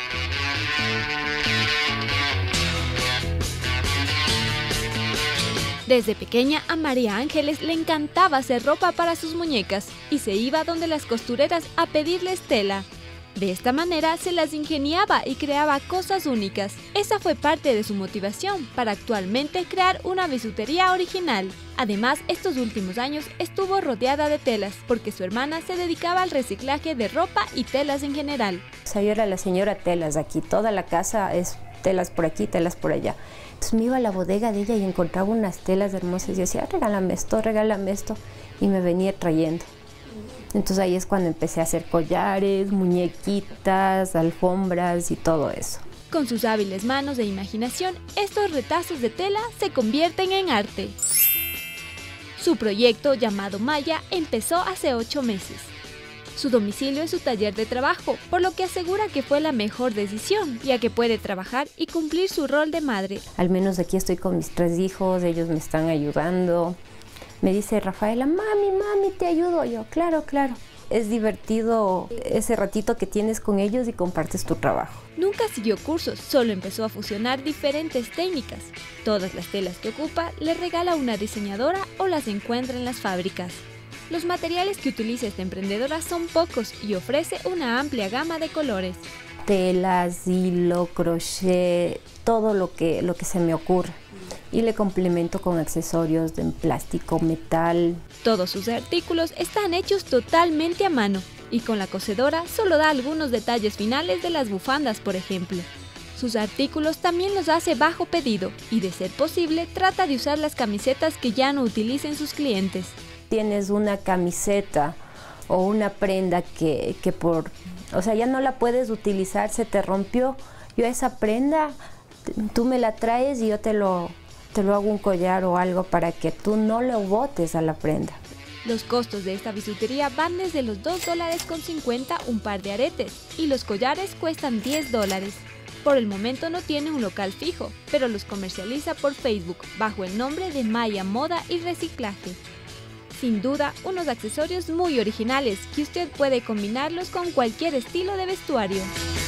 Desde pequeña a María Ángeles le encantaba hacer ropa para sus muñecas y se iba donde las costureras a pedirles tela. De esta manera se las ingeniaba y creaba cosas únicas. Esa fue parte de su motivación para actualmente crear una bisutería original. Además, estos últimos años estuvo rodeada de telas porque su hermana se dedicaba al reciclaje de ropa y telas en general. O sea, yo era la señora telas aquí, toda la casa es telas por aquí, telas por allá. Entonces me iba a la bodega de ella y encontraba unas telas hermosas y yo decía, regálame esto, y me venía trayendo. Entonces ahí es cuando empecé a hacer collares, muñequitas, alfombras y todo eso. Con sus hábiles manos e imaginación, estos retazos de tela se convierten en arte. Su proyecto, llamado Maya, empezó hace 8 meses. Su domicilio es su taller de trabajo, por lo que asegura que fue la mejor decisión, ya que puede trabajar y cumplir su rol de madre. Al menos aquí estoy con mis 3 hijos, ellos me están ayudando. Me dice Rafaela, mami, te ayudo. Yo, claro. Es divertido ese ratito que tienes con ellos y compartes tu trabajo. Nunca siguió cursos, solo empezó a fusionar diferentes técnicas. Todas las telas que ocupa le regala una diseñadora o las encuentra en las fábricas. Los materiales que utiliza esta emprendedora son pocos y ofrece una amplia gama de colores. Telas, hilo, crochet, todo lo que se me ocurre. Y le complemento con accesorios de plástico, metal. Todos sus artículos están hechos totalmente a mano y con la cosedora solo da algunos detalles finales de las bufandas, por ejemplo. Sus artículos también los hace bajo pedido y, de ser posible, trata de usar las camisetas que ya no utilicen sus clientes. Tienes una camiseta o una prenda que ya no la puedes utilizar, se te rompió. Yo esa prenda, tú me la traes y yo te lo hago un collar o algo para que tú no lo botes a la prenda. Los costos de esta bisutería van desde los $2.50 un par de aretes y los collares cuestan $10. Por el momento no tiene un local fijo, pero los comercializa por Facebook bajo el nombre de Maya Moda y Reciclaje. Sin duda, unos accesorios muy originales que usted puede combinarlos con cualquier estilo de vestuario.